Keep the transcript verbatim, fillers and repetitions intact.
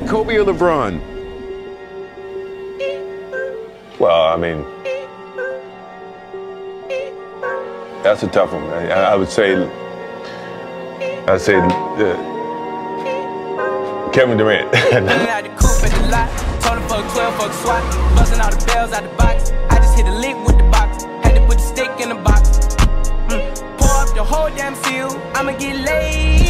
Kobe or LeBron? Well, I mean, that's a tough one. I, I would say, I'd say uh, Kevin Durant. Told him fuck twelve, fuck SWAT. Busting all the bells out the box. I just hit a lick with the box. Had to put the stick in the box. Mm. Pour up the whole damn field. I'ma get laid.